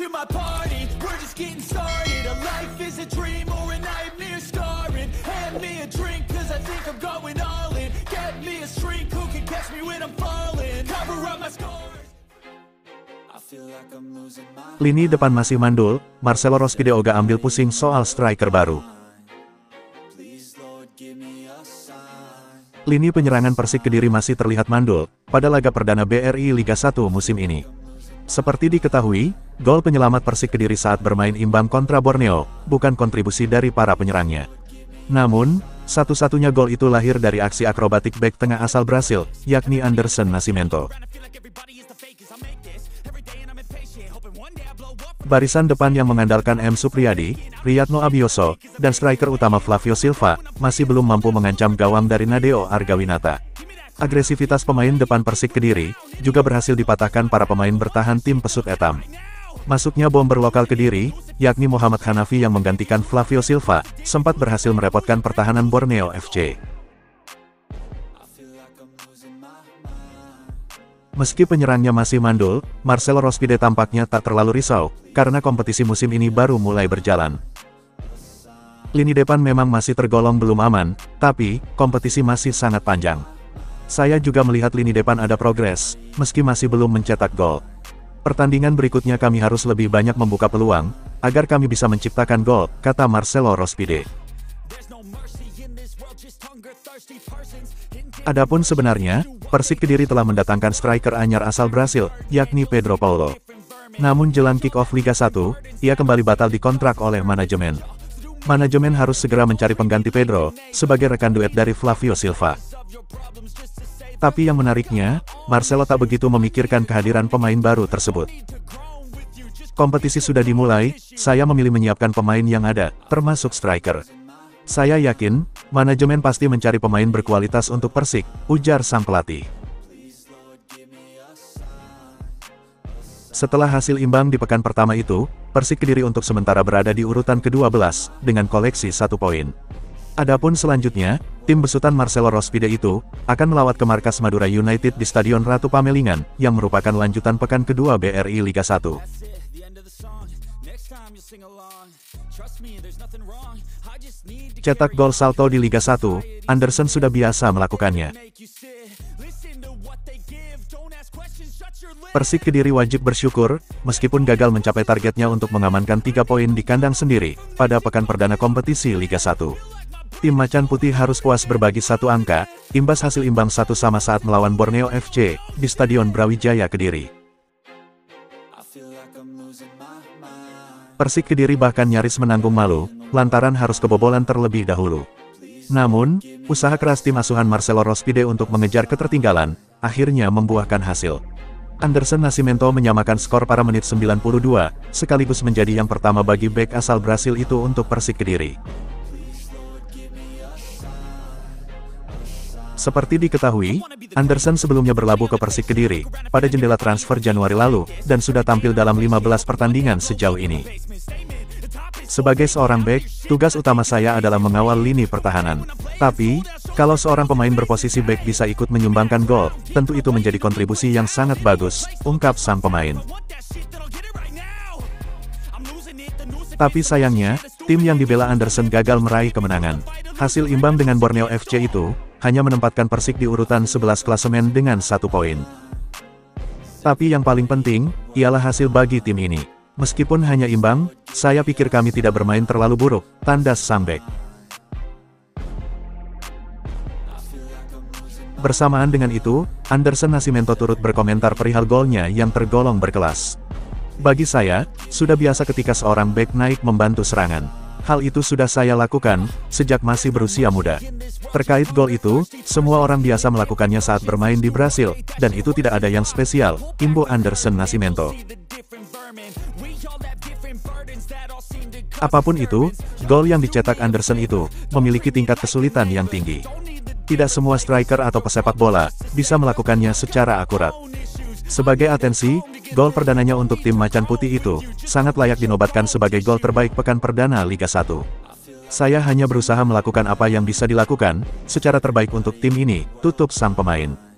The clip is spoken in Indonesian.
to my party, we're just getting started. A life is a dream or a nightmare scarring. Hand me a drink cause I think I'm going all in. Get me a shrink who can catch me when I'm falling. Cover up my scars. I feel like I'm losing my... Lini depan masih mandul, Marcelo Rospide ogah ambil pusing soal striker baru. Lini penyerangan Persik Kediri masih terlihat mandul pada laga perdana BRI Liga 1 musim ini. Seperti diketahui, gol penyelamat Persik Kediri saat bermain imbang kontra Borneo bukan kontribusi dari para penyerangnya. Namun, satu-satunya gol itu lahir dari aksi akrobatik bek tengah asal Brasil, yakni Anderson Nascimento. Barisan depan yang mengandalkan M. Supriyadi, Riyadno Abioso, dan striker utama Flavio Silva, masih belum mampu mengancam gawang dari Nadeo Argawinata. Agresivitas pemain depan Persik Kediri, juga berhasil dipatahkan para pemain bertahan tim Pesut Etam. Masuknya bomber lokal Kediri, yakni Muhammad Hanafi yang menggantikan Flavio Silva, sempat berhasil merepotkan pertahanan Borneo FC. Meski penyerangnya masih mandul, Marcelo Rospide tampaknya tak terlalu risau, karena kompetisi musim ini baru mulai berjalan. Lini depan memang masih tergolong belum aman, tapi, kompetisi masih sangat panjang. Saya juga melihat lini depan ada progres, meski masih belum mencetak gol. Pertandingan berikutnya kami harus lebih banyak membuka peluang, agar kami bisa menciptakan gol, kata Marcelo Rospide. Adapun sebenarnya, Persik Kediri telah mendatangkan striker anyar asal Brasil, yakni Pedro Paulo. Namun jelang kick-off Liga 1, ia kembali batal dikontrak oleh manajemen. Manajemen harus segera mencari pengganti Pedro, sebagai rekan duet dari Flavio Silva. Tapi yang menariknya, Marcelo tak begitu memikirkan kehadiran pemain baru tersebut. Kompetisi sudah dimulai, saya memilih menyiapkan pemain yang ada, termasuk striker. Saya yakin, manajemen pasti mencari pemain berkualitas untuk Persik, ujar sang pelatih. Setelah hasil imbang di pekan pertama itu, Persik Kediri untuk sementara berada di urutan ke-12, dengan koleksi 1 poin. Adapun selanjutnya, tim besutan Marcelo Rospide itu, akan melawat ke markas Madura United di Stadion Ratu Pamelingan, yang merupakan lanjutan pekan kedua BRI Liga 1. Cetak gol salto di Liga 1, Anderson sudah biasa melakukannya. Persik Kediri wajib bersyukur, meskipun gagal mencapai targetnya untuk mengamankan 3 poin di kandang sendiri, pada pekan perdana kompetisi Liga 1. Tim Macan Putih harus puas berbagi 1 angka, imbas hasil imbang 1-1 saat melawan Borneo FC, di Stadion Brawijaya Kediri. Persik Kediri bahkan nyaris menanggung malu, lantaran harus kebobolan terlebih dahulu. Namun, usaha keras tim asuhan Marcelo Rospide untuk mengejar ketertinggalan, akhirnya membuahkan hasil. Anderson Nascimento menyamakan skor pada menit 92, sekaligus menjadi yang pertama bagi bek asal Brasil itu untuk Persik Kediri. Seperti diketahui, Anderson sebelumnya berlabuh ke Persik Kediri, pada jendela transfer Januari lalu, dan sudah tampil dalam 15 pertandingan sejauh ini. Sebagai seorang bek, tugas utama saya adalah mengawal lini pertahanan. Tapi, kalau seorang pemain berposisi bek bisa ikut menyumbangkan gol, tentu itu menjadi kontribusi yang sangat bagus, ungkap sang pemain. Tapi sayangnya, tim yang dibela Anderson gagal meraih kemenangan. Hasil imbang dengan Borneo FC itu, hanya menempatkan Persik di urutan 11 klasemen dengan 1 poin. Tapi yang paling penting, ialah hasil bagi tim ini. Meskipun hanya imbang, saya pikir kami tidak bermain terlalu buruk, tandas sang bek. Bersamaan dengan itu, Anderson Nascimento turut berkomentar perihal golnya yang tergolong berkelas. Bagi saya, sudah biasa ketika seorang bek naik membantu serangan. Hal itu sudah saya lakukan, sejak masih berusia muda. Terkait gol itu, semua orang biasa melakukannya saat bermain di Brasil, dan itu tidak ada yang spesial, imbuh Anderson Nascimento. Apapun itu, gol yang dicetak Anderson itu, memiliki tingkat kesulitan yang tinggi. Tidak semua striker atau pesepak bola, bisa melakukannya secara akurat. Sebagai atensi, gol perdananya untuk tim Macan Putih itu, sangat layak dinobatkan sebagai gol terbaik pekan perdana Liga 1. Saya hanya berusaha melakukan apa yang bisa dilakukan, secara terbaik untuk tim ini, tutup sang pemain.